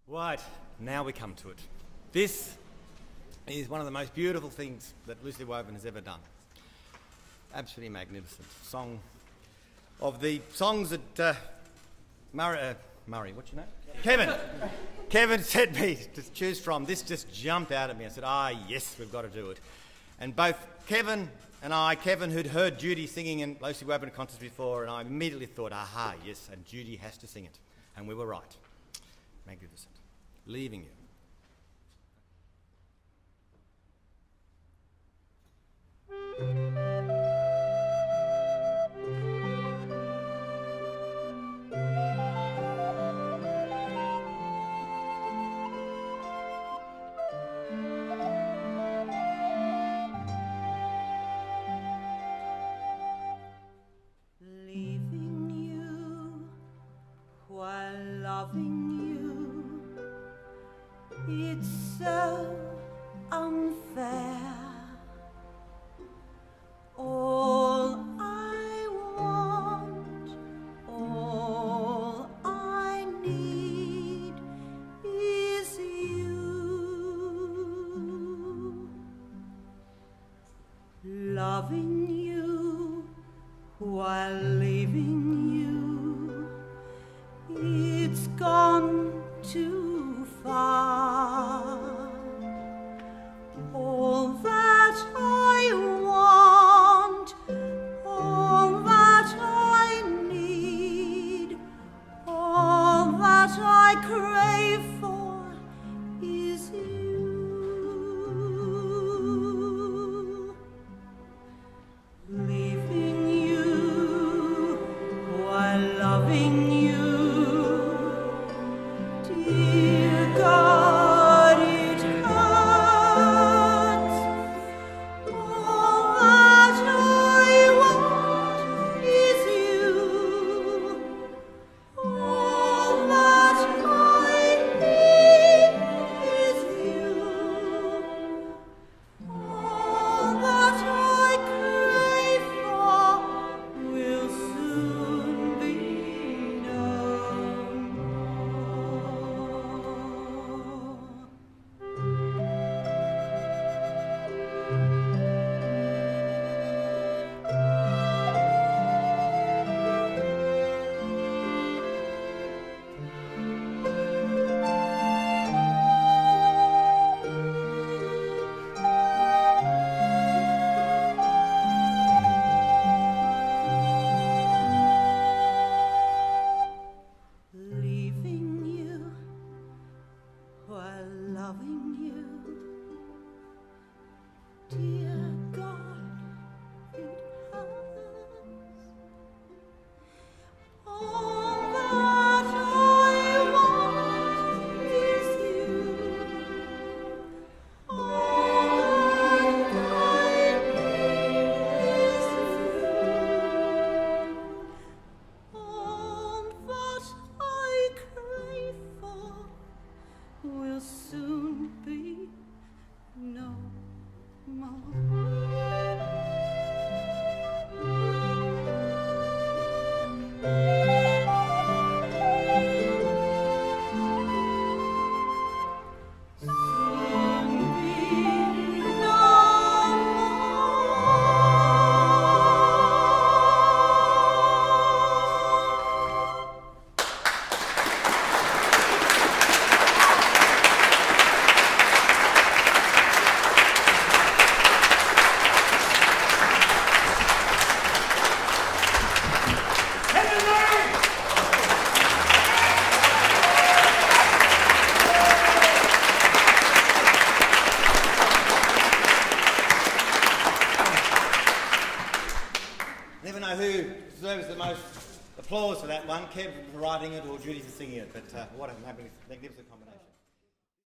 Right, now we come to it. This is one of the most beautiful things that Loosely Woven has ever done. Absolutely magnificent. Song of the songs that Murray, what's your name? Kevin said me to choose from. This just jumped out at me. I said, yes, we've got to do it. And both Kevin and I, Kevin who'd heard Judy singing in Loosely Woven concerts before, and I immediately thought, yes, and Judy has to sing it. And we were right. Magnificent. Leaving you. Leaving you while loving you, it's so unfair. All I want, all I need is you. Loving you while leaving you, it's gone too far. All that I want, all that I need, all that I crave for is you. Leaving you while loving you, dear God, it hurts. All that I want is you. All that I need is you. All that I crave for will soon be known. Leaving you while loving you, dear God, it hurts. All that I want is you. All that I need is you. All that I crave for will soon be no more. Soon be no more. Never know who deserves the most applause for that one, Kev for writing it or Judy for singing it, but what a magnificent combination.